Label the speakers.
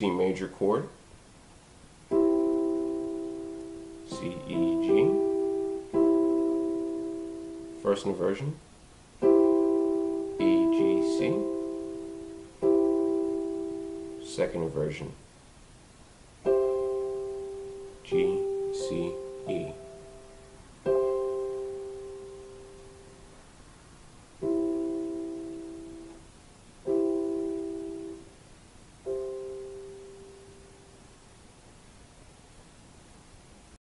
Speaker 1: C major chord, C, E, G, first inversion, E, G, C, second inversion, G, C, E.